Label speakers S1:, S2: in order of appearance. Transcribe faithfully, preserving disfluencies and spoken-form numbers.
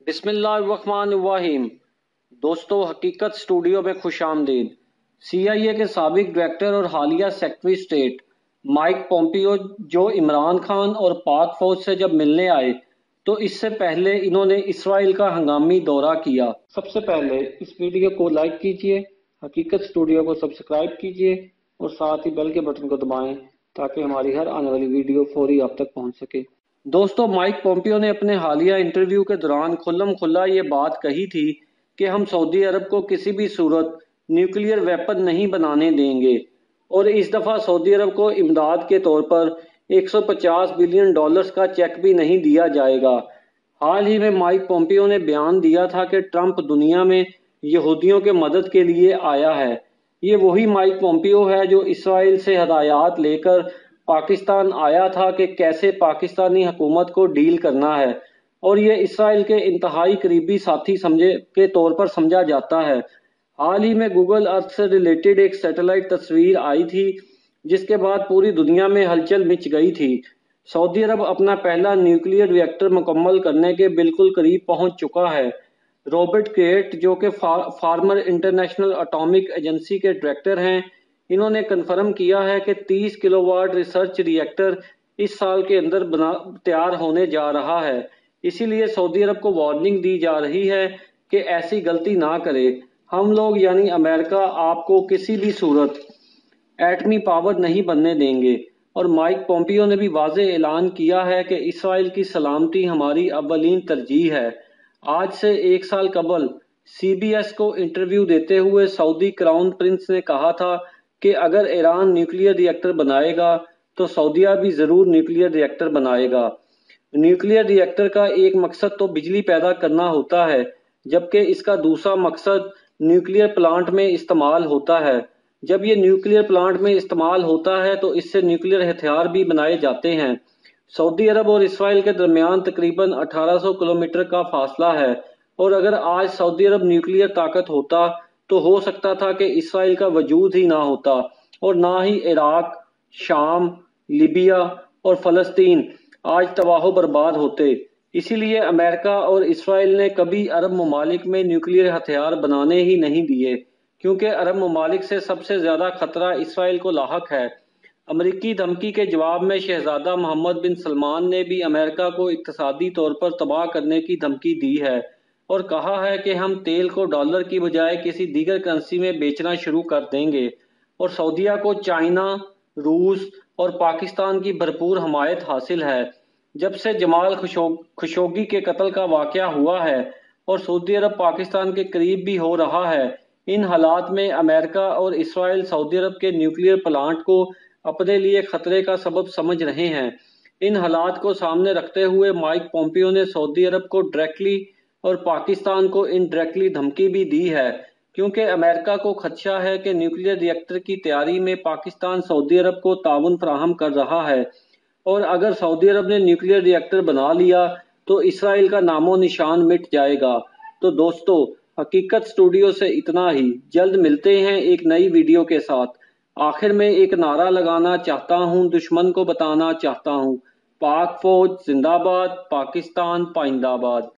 S1: بسم اللہ الرحمن الرحیم۔ دوستو، حقیقت اسٹوڈیو میں خوش آمدید۔ سی آئی اے کے سابق ڈائریکٹر اور حالیہ سیکرٹری اسٹیٹ مائک پومپیو جو عمران خان اور پاک فوج سے جب ملنے آئے تو اس سے پہلے انہوں نے اسرائیل کا ہنگامی دورہ کیا۔ سب سے پہلے اس ویڈیو کو لائک کیجئے، حقیقت اسٹوڈیو کو سبسکرائب کیجئے اور ساتھ ہی بیل کے بٹن کو دبائیں تاکہ ہماری ہر آنے والی ویڈیو فوری آپ تک پہنچ سکے۔ دوستو، مائک پومپیو نے اپنے حالیہ انٹرویو کے دوران کھلم کھلا یہ بات کہی تھی کہ ہم سعودی عرب کو کسی بھی صورت نیوکلیئر ویپن نہیں بنانے دیں گے، اور اس دفعہ سعودی عرب کو امداد کے طور پر ایک سو پچاس بلین ڈالرز کا چیک بھی نہیں دیا جائے گا۔ حال ہی میں مائک پومپیو نے بیان دیا تھا کہ ٹرمپ دنیا میں یہودیوں کے مدد کے لیے آیا ہے۔ یہ وہی مائک پومپیو ہے جو اسرائیل سے ہدایات لے کر پاکستان آیا تھا کہ کیسے پاکستانی حکومت کو ڈیل کرنا ہے، اور یہ اسرائیل کے انتہائی قریبی ساتھی سمجھے کے طور پر سمجھا جاتا ہے۔ حال ہی میں گوگل ارتھ سے ریلیٹڈ ایک سیٹلائٹ تصویر آئی تھی جس کے بعد پوری دنیا میں ہلچل مچ گئی تھی۔ سعودی عرب اپنا پہلا نیوکلیئر ری ایکٹر مکمل کرنے کے بالکل قریب پہنچ چکا ہے۔ رابرٹ کیٹ جو کہ فارمر انٹرنیشنل اٹامک ایجنسی کے ڈائریکٹر ہیں، انہوں نے کنفرم کیا ہے کہ تیس kilowatt research reactor اس سال کے اندر بنا تیار ہونے جا رہا ہے۔ اسی لیے سعودی عرب کو وارننگ دی جا رہی ہے کہ ایسی غلطی نہ کرے۔ ہم لوگ یعنی امریکہ آپ کو کسی بھی صورت ایٹمی پاور نہیں بننے دیں گے، اور مائک پومپیو نے بھی واضح اعلان کیا ہے کہ اسرائیل کی سلامتی ہماری اولین ترجیح ہے۔ آج سے ایک سال قبل سی بی ایس کو انٹرویو دیتے ہوئے سعودی کراؤن پرنس نے کہا تھا کہ اگر ایران نیوکلیئر ری ایکٹر بنائے گا تو سعودیہ بھی ضرور نیوکلیئر ری ایکٹر بنائے گا۔ نیوکلیئر ری ایکٹر کا ایک مقصد تو بجلی پیدا کرنا ہوتا ہے، جبکہ اس کا دوسرا مقصد نیوکلیئر پلانٹ میں استعمال ہوتا ہے۔ جب یہ نیوکلیئر پلانٹ میں استعمال ہوتا ہے تو اس سے نیوکلیئر ہتھیار بھی بنائے جاتے ہیں۔ سعودی عرب اور اسرائیل کے درمیان تقریباً اٹھارہ سو کلومیٹر کا فاصلہ ہے، اور اگر آج سعودی عرب نیوکلیئر طاقت ہوتا تو ہو سکتا تھا کہ اسرائیل کا وجود ہی نہ ہوتا، اور نہ ہی عراق، شام، لیبیا اور فلسطین آج تباہ و برباد ہوتے۔ اسی لیے امریکہ اور اسرائیل نے کبھی عرب ممالک میں نیوکلیئر ہتھیار بنانے ہی نہیں دیے، کیونکہ عرب ممالک سے سب سے زیادہ خطرہ اسرائیل کو لاحق ہے۔ امریکی دھمکی کے جواب میں شہزادہ محمد بن سلمان نے بھی امریکہ کو اقتصادی طور پر تباہ کرنے کی دھمکی دی ہے، اور کہا ہے کہ ہم تیل کو ڈالر کی بجائے کسی دیگر کرنسی میں بیچنا شروع کر دیں گے، اور سعودیہ کو چائنا، روس اور پاکستان کی بھرپور حمایت حاصل ہے۔ جب سے جمال خشوگی کے قتل کا واقعہ ہوا ہے اور سعودی عرب پاکستان کے قریب بھی ہو رہا ہے، ان حالات میں امریکہ اور اسرائیل سعودی عرب کے نیوکلیئر پلانٹ کو اپنے لیے خطرے کا سبب سمجھ رہے ہیں۔ ان حالات کو سامنے رکھتے ہوئے مائک پومپیو نے سعودی عرب کو ڈائریکٹلی اور پاکستان کو انڈائریکٹلی دھمکی بھی دی ہے، کیونکہ امریکہ کو خدشہ ہے کہ نیوکلیئر ری ایکٹر کی تیاری میں پاکستان سعودی عرب کو تعاون فراہم کر رہا ہے، اور اگر سعودی عرب نے نیوکلیئر ری ایکٹر بنا لیا تو اسرائیل کا نام و نشان مٹ جائے گا۔ تو دوستو، حقیقت اسٹوڈیو سے اتنا ہی، جلد ملتے ہیں ایک نئی ویڈیو کے ساتھ۔ آخر میں ایک نعرہ لگانا چاہتا ہوں، دشمن کو بتانا چاہتا ہوں، پاک فوج زندہ باد، پاکستان پائندہ باد۔